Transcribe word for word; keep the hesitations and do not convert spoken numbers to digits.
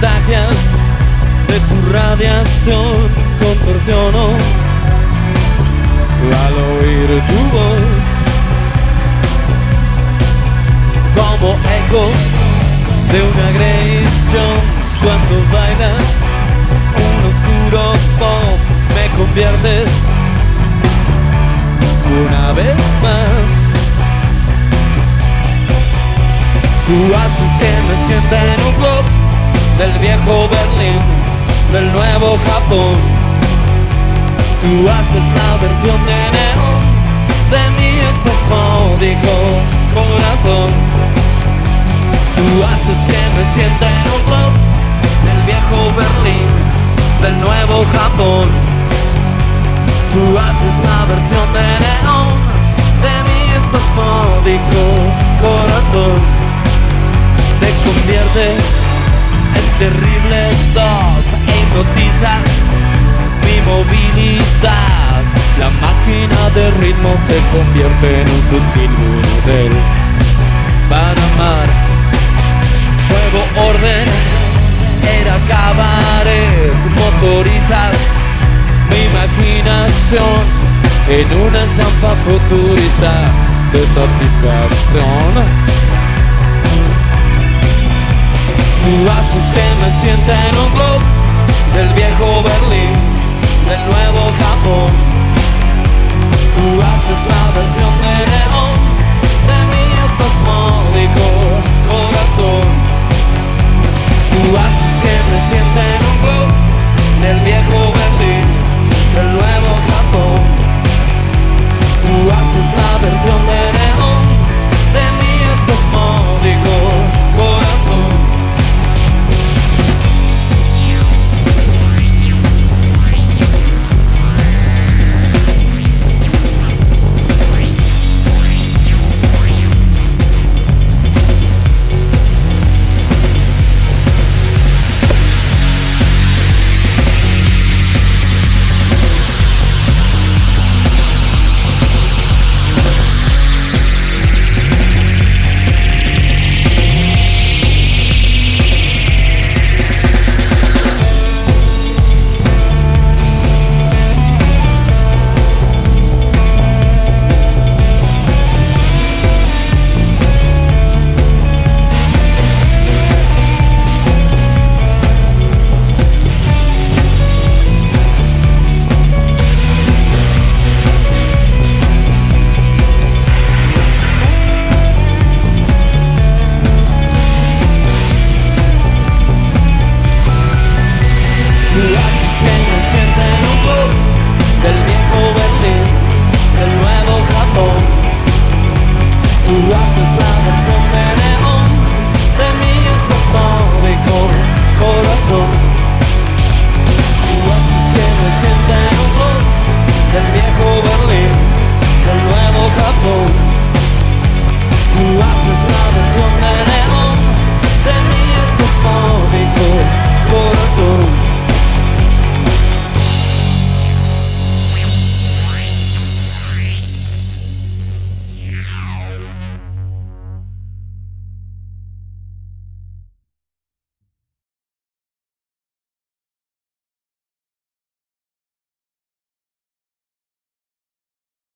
contagias de tu radiación, contorsiono al oír tu voz, como ecos de una Grace Jones. Cuando bailas un oscuro pop, me conviertes una vez más. Tú haces que me sienta en un club del viejo Berlín, del nuevo Japón. Tú haces la versión de neón de mi espasmódico corazón. Tú haces que me sienta en un club del viejo Berlín, del nuevo Japón. Tú haces la versión de neón de mi espasmódico corazón. Te conviertes en terrible dog e hipnotizas mi movilidad. La máquina de ritmo se convierte en un sutil burdel para amar. Nuevo orden era cabaret, motorizas mi imaginación en una estampa futurista de satisfacción. Tú haces que me sienta en un club del viejo Berlín, del nuevo Japón. Tú haces la